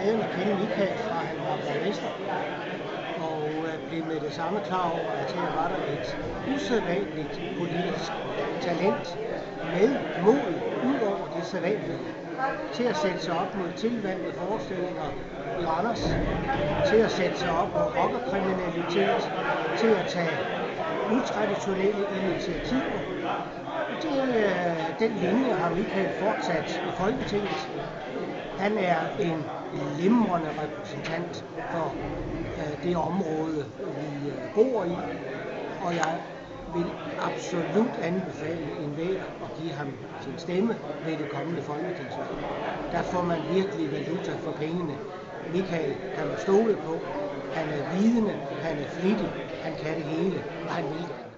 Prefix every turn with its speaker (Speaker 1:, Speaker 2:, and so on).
Speaker 1: gaden og kende Michael fra han var borgmester, og blev med det samme klar over, at her var der et usædvanligt politisk talent med mod ud over det sædvanlige til at sætte sig op mod tilvalgte forestillinger i Randers, til at sætte sig op mod rockerkriminalitet, til at tage utraditionelle initiativer. Den linje har Michael fortsat i Folketinget. Han er en glimrende repræsentant for det område, vi bor i, og jeg vil absolut anbefale enhver at give ham sin stemme ved det kommende folketingsvalg. Der får man virkelig valuta for pengene. Michael kan man stole på. Han er vidende, han er flittig, han kan det hele, og han vil det.